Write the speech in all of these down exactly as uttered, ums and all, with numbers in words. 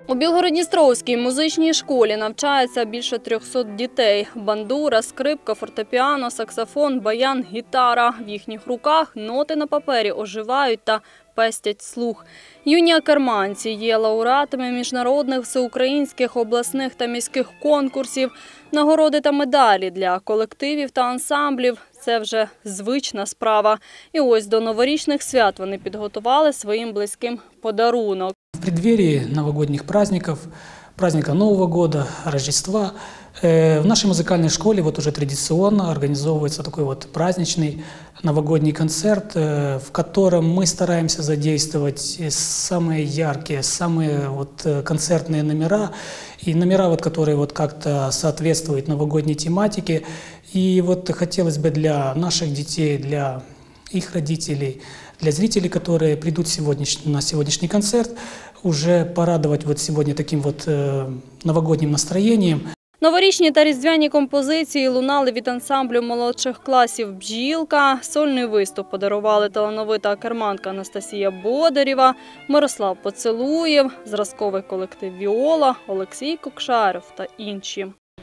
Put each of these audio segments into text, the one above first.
У Білгород-Дністровській музичній школі навчається більше трьохсот дітей. Бандура, скрипка, фортепіано, саксофон, баян, гітара. В їхніх руках ноти на папері оживають та пестять слух. Юні акерманці є лауреатами міжнародних, всеукраїнських, обласних та міських конкурсів. Нагороди та медалі для колективів та ансамблів – це вже звична справа. І ось до новорічних свят вони підготували своїм близьким подарунок. В преддверии новогодних праздников, праздника Нового года, Рождества, в нашей музыкальной школе вот уже традиционно организовывается такой вот праздничный новогодний концерт, в котором мы стараемся задействовать самые яркие, самые вот концертные номера, и номера, вот, которые вот как-то соответствуют новогодней тематике. И вот хотелось бы для наших детей, для их родителей, для зрителей, которые придут сегодняшний, на сегодняшний концерт, уже порадовать вот сегодня таким вот э, новогодним настроением. Новорічні та різдвяні композиції лунали від ансамблю молодших класів «Бджілка». Сольний виступ подарували талановита акерманка Анастасія Бодарєва, Мирослав Поцелуєв, зразковий колектив «Віола», Олексій Кокшаров та інші.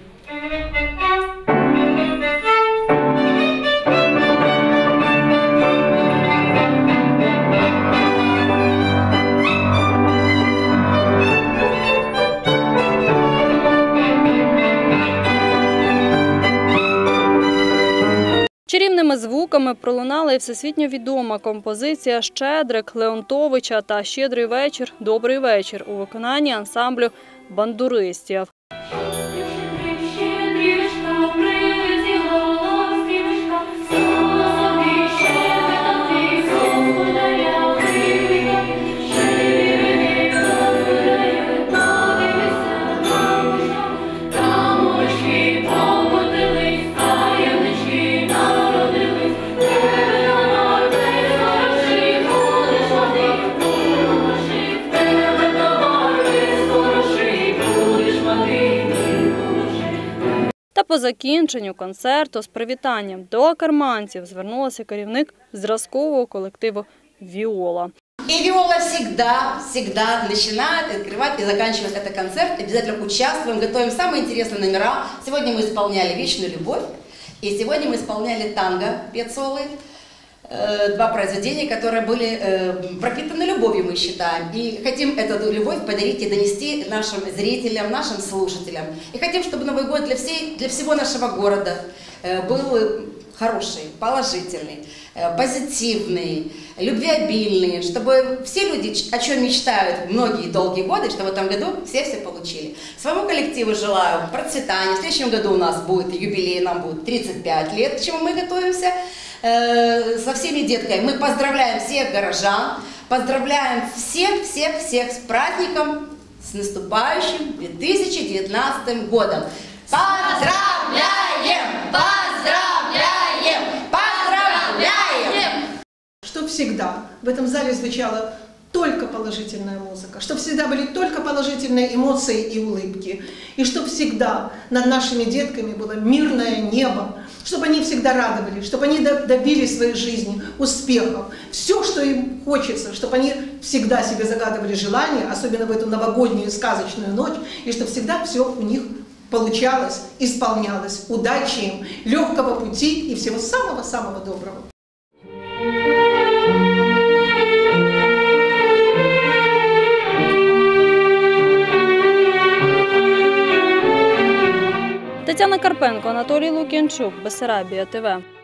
Чарівними звуками пролунала і всесвітньо відома композиція «Щедрик» Леонтовича та «Щедрий вечір, добрий вечір» у виконанні ансамблю бандуристів. Та по закінченню концерту з привітанням до акерманців звернулася керівник зразкового колективу «Віола». И «Виола» всегда, всегда начинает, открывать и заканчивать этот концерт. Обязательно участвуем, готовим самые интересные номера. Сегодня мы исполняли «Вечную любовь», и сегодня мы исполняли танго Пеццолы. Два произведения, которые были пропитаны любовью, мы считаем. И хотим эту любовь подарить и донести нашим зрителям, нашим слушателям. И хотим, чтобы Новый год для, всей, для всего нашего города был хороший, положительный, позитивный, любвеобильный, чтобы все люди, о чем мечтают многие долгие годы, что в этом году все-все получили. Своему коллективу желаю процветания. В следующем году у нас будет юбилей, нам будет тридцать пять лет, к чему мы готовимся. Со всеми детками. Мы поздравляем всех горожан, поздравляем всех-всех-всех с праздником, с наступающим две тысячи девятнадцатым годом. Поздравляем! Поздравляем! Поздравляем! Чтоб всегда в этом зале звучала только положительная музыка, чтобы всегда были только положительные эмоции и улыбки, и чтобы всегда над нашими детками было мирное небо, чтобы они всегда радовались, чтобы они добились в своей жизни успехов. Все, что им хочется, чтобы они всегда себе загадывали желания, особенно в эту новогоднюю сказочную ночь, и чтобы всегда все у них получалось, исполнялось. Удачи им, легкого пути и всего самого-самого доброго. Тетяна Карпенко, Анатолій Лук'янчук, Бессарабія ТВ.